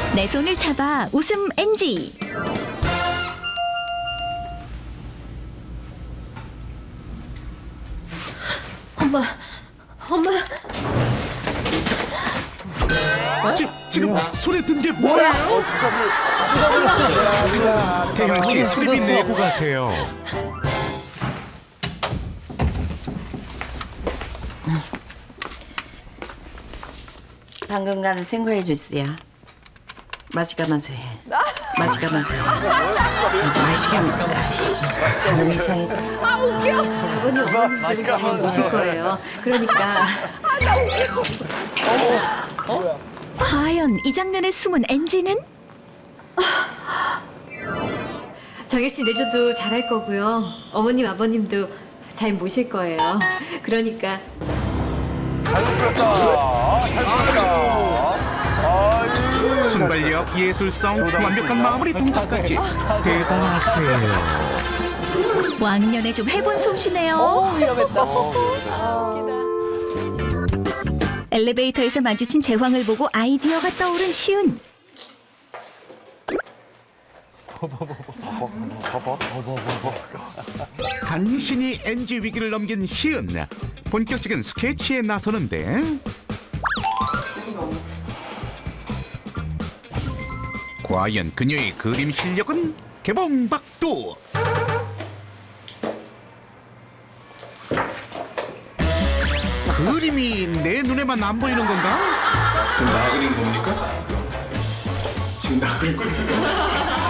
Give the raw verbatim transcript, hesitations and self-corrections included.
내 손을 잡아 웃음 엔지. 엄마, 엄마. 지, 지금 손에 든 게 뭐예요? 태현 씨, 수리비 내고 가세요. 방금 간 생과일 주스야. 맛있가면서 해. 맛있가면서 해. 맛있가면서 해. 반응 이상해. 아 웃겨. 어머니 어머니 지금 잘 보실 거예요. 그러니까. 아나 웃겨. 어? 과연 이 장면에 숨은 엔지는? 정혁 씨 내줘도 잘할 거고요. 어머님 아버님도 잘 모실 거예요. 그러니까. 잘 부렸다. 잘 부렸다. 순발력, 예술성, 완벽한 마무리 동작까지 대단하세요. 왕년에 좀 해본 솜씨네요. 오 위험했다. 아, 웃기다. 엘리베이터에서 마주친 제황을 보고 아이디어가 떠오른 시은. 간신히 엔지 위기를 넘긴 시은. 본격적인 스케치에 나서는데 과연 그녀의 그림 실력은 개봉박두. 그림이 내 눈에만 안 보이는 건가? 지금 나 그린 겁니까? 지금 나 그린 겁니까?